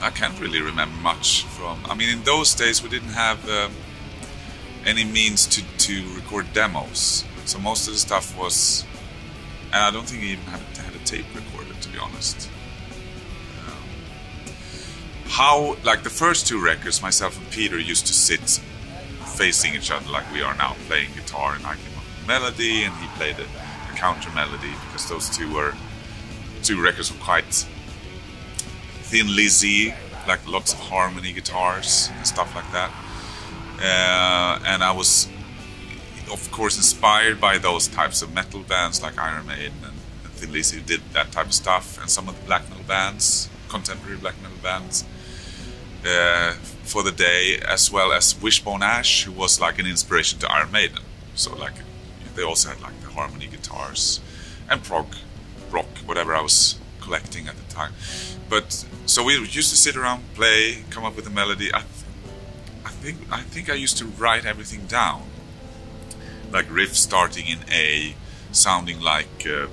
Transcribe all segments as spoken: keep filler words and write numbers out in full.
I can't really remember much from. I mean, in those days we didn't have um, any means to to record demos, so most of the stuff was, and I don't think we even had, had a tape recorder, to be honest. Um, how, like the first two records, myself and Peter used to sit facing each other like we are now, playing guitar, and I came up with a melody and he played a, a counter melody, because those two were two records were quite Thin Lizzy, like lots of harmony guitars and stuff like that. Uh, and I was, of course, inspired by those types of metal bands like Iron Maiden and, and Thin Lizzy, who did that type of stuff, and some of the black metal bands, contemporary black metal bands uh, for the day, as well as Wishbone Ash, who was like an inspiration to Iron Maiden. So like they also had like the harmony guitars and prog rock, whatever I was collecting at the time. But so we used to sit around, play, come up with a melody. I, th I think I think I used to write everything down, like riff starting in A, sounding like uh,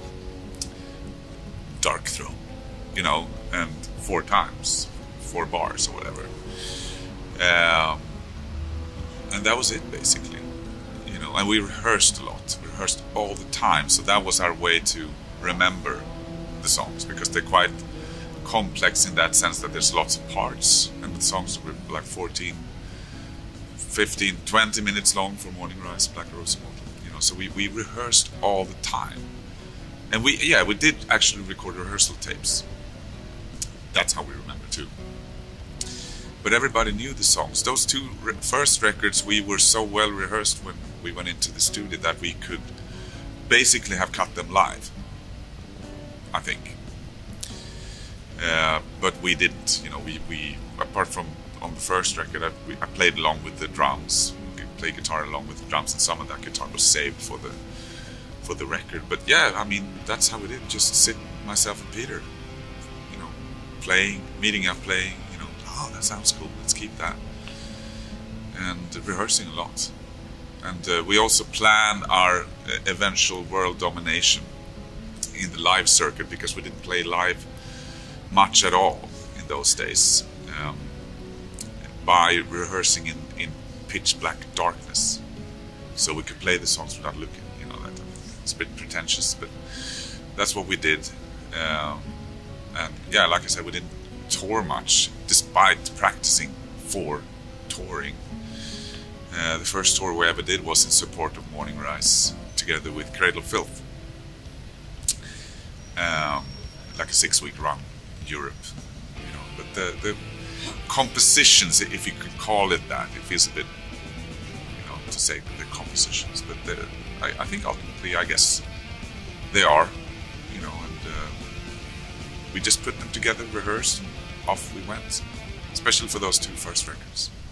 Dark Throne, you know, and four times, four bars or whatever. Um, and that was it basically, you know. And we rehearsed a lot. We rehearsed all the time, so that was our way to remember the songs, because they're quite complex in that sense that there's lots of parts, and the songs were like fourteen, fifteen, twenty minutes long for Morningrise, Black Rose Immortal, you know. So we, we rehearsed all the time, and we yeah we did actually record rehearsal tapes. That's how we remember too. But everybody knew the songs. Those two re first records, we were so well rehearsed when we went into the studio that we could basically have cut them live, I think. Uh, but we didn't, you know, we, we apart from on the first record, I, we, I played along with the drums, played guitar along with the drums, and some of that guitar was saved for the for the record. But yeah, I mean, that's how we did, just sit, myself and Peter, you know, playing, meeting up, playing, you know, oh, that sounds cool, let's keep that. And uh, rehearsing a lot. And uh, we also plan our uh, eventual world domination in the live circuit, because we didn't play live much at all in those days, um, by rehearsing in, in pitch black darkness, so we could play the songs without looking, you know. That it's a bit pretentious, but that's what we did. Um, and yeah, like I said, we didn't tour much, despite practicing for touring. Uh, the first tour we ever did was in support of Morningrise, together with Cradle of Filth. Um, like a six-week run in Europe, you know. But the, the compositions, if you could call it that, it feels a bit, you know, to say the compositions, but the, I, I think ultimately, I guess, they are, you know, and uh, we just put them together, rehearsed, and off we went, especially for those two first records.